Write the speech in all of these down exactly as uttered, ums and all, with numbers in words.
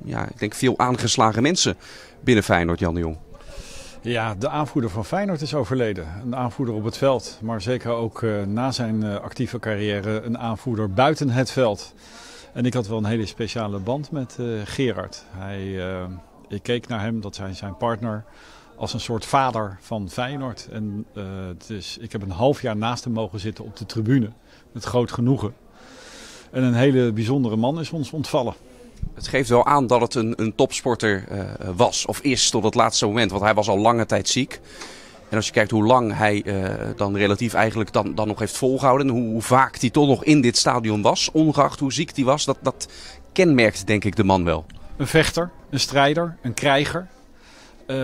ja, ik denk veel aangeslagen mensen binnen Feyenoord, Jan de Jong. Ja, de aanvoerder van Feyenoord is overleden. Een aanvoerder op het veld, maar zeker ook uh, na zijn uh, actieve carrière een aanvoerder buiten het veld. En ik had wel een hele speciale band met uh, Gerard. Hij, uh, ik keek naar hem, dat zijn zijn partner, als een soort vader van Feyenoord. En uh, dus ik heb een half jaar naast hem mogen zitten op de tribune, met groot genoegen. En een hele bijzondere man is ons ontvallen. Het geeft wel aan dat het een, een topsporter uh, was of is tot het laatste moment. Want hij was al lange tijd ziek. En als je kijkt hoe lang hij uh, dan relatief eigenlijk dan, dan nog heeft volgehouden. En hoe, hoe vaak hij toch nog in dit stadion was. Ongeacht hoe ziek hij was. Dat, dat kenmerkt denk ik de man wel. Een vechter, een strijder, een krijger. Uh,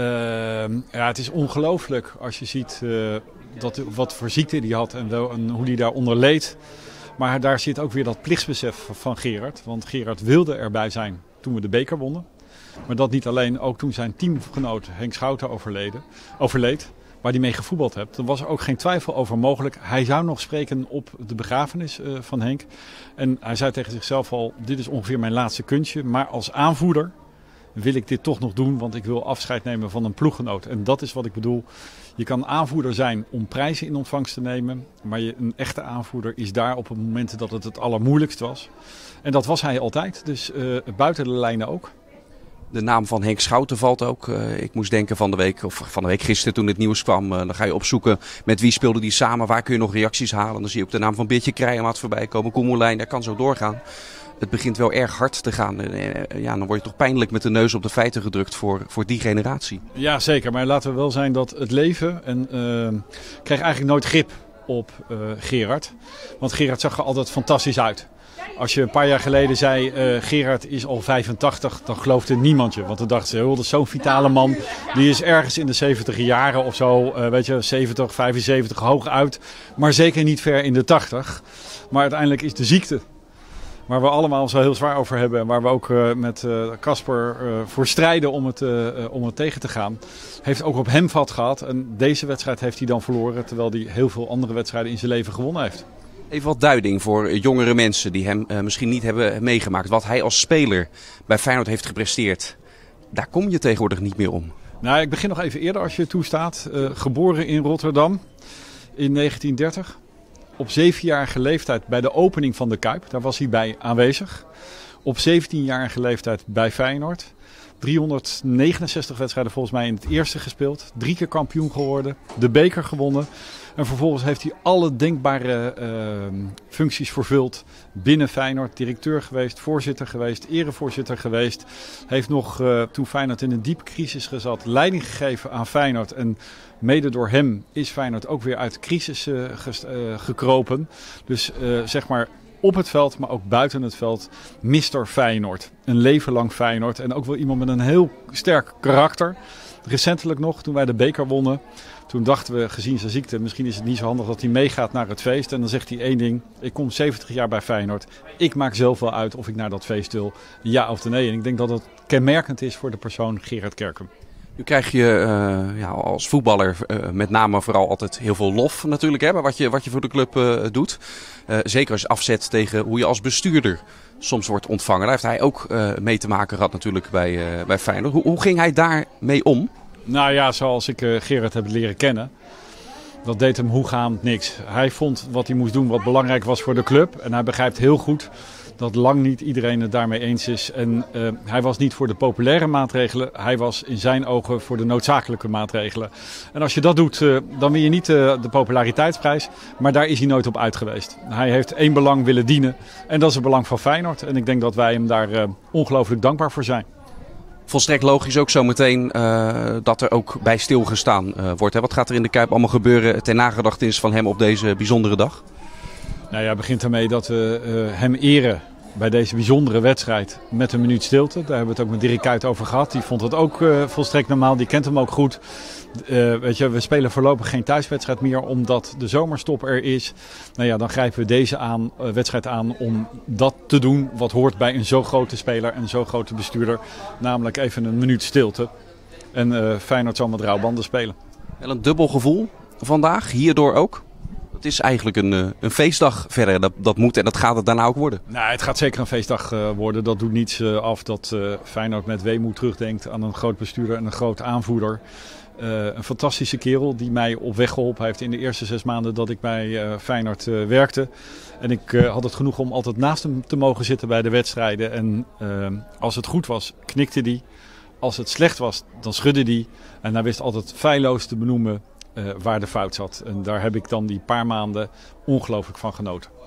ja, het is ongelooflijk als je ziet uh, dat, wat voor ziekte hij had en, wel, en hoe hij daaronder leed. Maar daar zit ook weer dat plichtsbesef van Gerard. Want Gerard wilde erbij zijn toen we de beker wonnen. Maar dat niet alleen, ook toen zijn teamgenoot Henk Schouten overleden, overleed. Waar hij mee gevoetbald heeft. Er was er ook geen twijfel over mogelijk. Hij zou nog spreken op de begrafenis uh, van Henk. En hij zei tegen zichzelf al, dit is ongeveer mijn laatste kunstje. Maar als aanvoerder wil ik dit toch nog doen. Want ik wil afscheid nemen van een ploeggenoot. En dat is wat ik bedoel. Je kan aanvoerder zijn om prijzen in ontvangst te nemen. Maar je, een echte aanvoerder is daar op het moment dat het het allermoeilijkst was. En dat was hij altijd. Dus uh, buiten de lijnen ook. De naam van Henk Schouten valt ook. Uh, ik moest denken van de week, of van de week gisteren toen het nieuws kwam. Uh, dan ga je opzoeken met wie speelde die samen. Waar kun je nog reacties halen. Dan zie je ook de naam van Beertje Krijemaat voorbij komen. Koen Moulijn, daar kan zo doorgaan. Het begint wel erg hard te gaan. Uh, ja, dan word je toch pijnlijk met de neus op de feiten gedrukt voor, voor die generatie. Ja, zeker. Maar laten we wel zijn dat het leven... En, uh, kreeg eigenlijk nooit grip op uh, Gerard. Want Gerard zag er altijd fantastisch uit. Als je een paar jaar geleden zei, uh, Gerard is al vijfentachtig, dan geloofde niemand je. Want dan dachten ze, oh, dat is zo'n vitale man. Die is ergens in de zeventig jaren of zo, uh, weet je, zeventig, vijfenzeventig hoog uit. Maar zeker niet ver in de tachtig. Maar uiteindelijk is de ziekte, waar we allemaal zo heel zwaar over hebben. En waar we ook uh, met Casper uh, uh, voor strijden om het, uh, uh, om het tegen te gaan. Heeft ook op hem vat gehad. En deze wedstrijd heeft hij dan verloren. Terwijl hij heel veel andere wedstrijden in zijn leven gewonnen heeft. Even wat duiding voor jongere mensen die hem uh, misschien niet hebben meegemaakt. Wat hij als speler bij Feyenoord heeft gepresteerd. Daar kom je tegenwoordig niet meer om. Nou, ik begin nog even eerder als je toestaat. Uh, geboren in Rotterdam in negentien dertig. Op zevenjarige leeftijd bij de opening van de Kuip. Daar was hij bij aanwezig. Op zeventienjarige leeftijd bij Feyenoord. driehonderdnegenenzestig wedstrijden volgens mij in het eerste gespeeld. Drie keer kampioen geworden. De beker gewonnen. En vervolgens heeft hij alle denkbare uh, functies vervuld binnen Feyenoord. Directeur geweest, voorzitter geweest, erevoorzitter geweest. Heeft nog, uh, toen Feyenoord in een diepe crisis zat, leiding gegeven aan Feyenoord. En mede door hem is Feyenoord ook weer uit de crisis uh, gest, uh, gekropen. Dus uh, zeg maar op het veld, maar ook buiten het veld, mister Feyenoord. Een leven lang Feyenoord. En ook wel iemand met een heel sterk karakter. Recentelijk nog, toen wij de beker wonnen. Toen dachten we, gezien zijn ziekte, misschien is het niet zo handig dat hij meegaat naar het feest. En dan zegt hij één ding, ik kom zeventig jaar bij Feyenoord. Ik maak zelf wel uit of ik naar dat feest wil, ja of nee. En ik denk dat het kenmerkend is voor de persoon Gerard Kerken. Nu krijg je uh, ja, als voetballer uh, met name vooral altijd heel veel lof natuurlijk. Hè, wat, je, wat je voor de club uh, doet. Uh, zeker als je afzet tegen hoe je als bestuurder soms wordt ontvangen. Daar heeft hij ook uh, mee te maken gehad natuurlijk bij, uh, bij Feyenoord. Hoe, hoe ging hij daarmee om? Nou ja, zoals ik uh, Gerard heb leren kennen. Dat deed hem hoegaand niks. Hij vond wat hij moest doen wat belangrijk was voor de club. En hij begrijpt heel goed dat lang niet iedereen het daarmee eens is. En uh, hij was niet voor de populaire maatregelen. Hij was in zijn ogen voor de noodzakelijke maatregelen. En als je dat doet, uh, dan win je niet uh, de populariteitsprijs. Maar daar is hij nooit op uit geweest. Hij heeft één belang willen dienen. En dat is het belang van Feyenoord. En ik denk dat wij hem daar uh, ongelooflijk dankbaar voor zijn. Volstrekt logisch ook zo meteen uh, dat er ook bij stilgestaan uh, wordt. Hè? Wat gaat er in de Kuip allemaal gebeuren ter nagedachtenis van hem op deze bijzondere dag? Nou ja, het begint ermee dat we uh, hem eren bij deze bijzondere wedstrijd met een minuut stilte. Daar hebben we het ook met Dirk Kuyt over gehad. Die vond het ook uh, volstrekt normaal. Die kent hem ook goed. Uh, weet je, we spelen voorlopig geen thuiswedstrijd meer omdat de zomerstop er is. Nou ja, dan grijpen we deze aan, uh, wedstrijd aan om dat te doen wat hoort bij een zo grote speler en een zo grote bestuurder. Namelijk even een minuut stilte. En uh, Feyenoord zal met rouwbanden spelen. Wel een dubbel gevoel vandaag, hierdoor ook? Het is eigenlijk een, uh, een feestdag verder. Dat, dat moet en dat gaat het daarna ook worden. Nou, het gaat zeker een feestdag uh, worden. Dat doet niets uh, af dat uh, Feyenoord met weemoed terugdenkt aan een groot bestuurder en een groot aanvoerder. Uh, een fantastische kerel die mij op weg geholpen heeft in de eerste zes maanden dat ik bij uh, Feyenoord uh, werkte. En ik uh, had het genoeg om altijd naast hem te mogen zitten bij de wedstrijden. En uh, als het goed was, knikte hij. Als het slecht was, dan schudde hij. En hij wist altijd feilloos te benoemen uh, waar de fout zat. En daar heb ik dan die paar maanden ongelooflijk van genoten.